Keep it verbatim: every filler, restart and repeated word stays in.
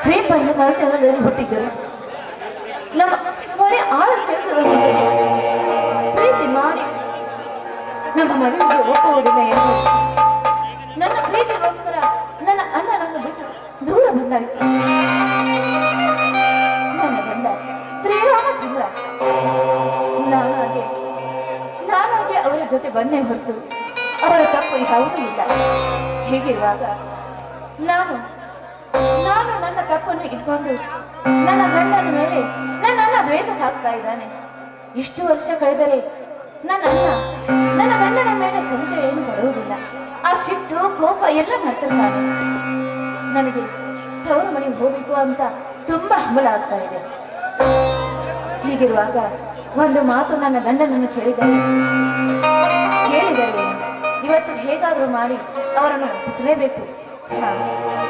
ಶ್ರೀಪಂತ ಮನೆತನದಲ್ಲಿ ಹುಟ್ಟಿದ್ದರು. ನಮ್ಮ ಮನೆ ಆಳ ಕೆಲಸದ ಜೊತೆ ಪ್ರೀತಿ ಮಾಡಿ ನಮ್ಮ ಮದುವೆಗೆ ಒಪ್ಪುವುದಿಲ್ಲ ಎಂದು ನನ್ನ ಪ್ರೀತಿಗೋಸ್ಕರ ನನ್ನ ಅಣ್ಣನನ್ನು ಬಿಟ್ಟು ದೂರ ಬಂದಾಯಿತು. ನನ್ನ ಗಂಡ ಶ್ರೀರಾಮಚಂದ್ರ ನಾನಾಗೆ ನಾನಾಗೆ ಅವರ ಜೊತೆ ಬಂದೇ ಹೊರತು ಅವರ ತಪ್ಪು ಯಾವುದೂ ಇಲ್ಲ. ಹೀಗಿರುವಾಗ ನಾನು ನಾನು ನನ್ನ ತಪ್ಪನ್ನು ಇಟ್ಕೊಂಡು ನನ್ನ ಗಂಡನ ಮೇಲೆ ನನ್ನ ಅಣ್ಣ ದ್ವೇಷ ಸಾಕ್ತಾ ಇದ್ದಾನೆ. ಇಷ್ಟು ವರ್ಷ ಕಳೆದರೆ ನನ್ನ ಅಣ್ಣ ನನ್ನ ಗಂಡನ ಮೇಲೆ ಸಂಶಯ ಏನು ಬರುವುದಿಲ್ಲ. ಆ ಸಿಟ್ಟು ಕೋಪ ಎಲ್ಲ ನರ್ತರ್ತಾನೆ. ನನಗೆ ತವರು ಮನೆಗೆ ಹೋಗ್ಬೇಕು ಅಂತ ತುಂಬಾ ಹಂಬಲ ಆಗ್ತಾ ಇದೆ. ಹೀಗಿರುವಾಗ ಒಂದು ಮಾತು ನನ್ನ ಗಂಡನನ್ನು ಕೇಳಿದರೆ ಕೇಳಿದರೆ ಇವತ್ತು ಹೇಗಾದ್ರೂ ಮಾಡಿ ಅವರನ್ನು ಒಪ್ಪಿಸಲೇಬೇಕು.